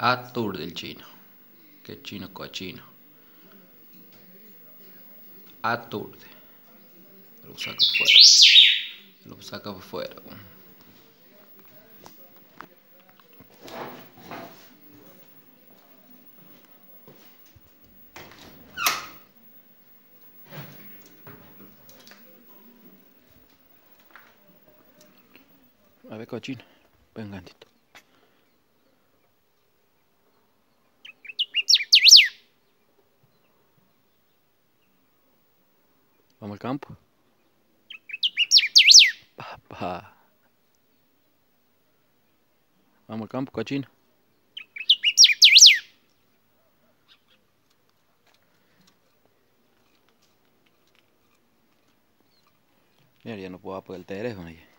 Aturde el chino. Que chino cochino. Aturde. Lo saca por fuera. Lo saca por fuera. A ver, cochino. Venga, Antito. Vamos al campo. Papá. Vamos al campo, cochino. Mira, ya no puedo apoyar el teléfono.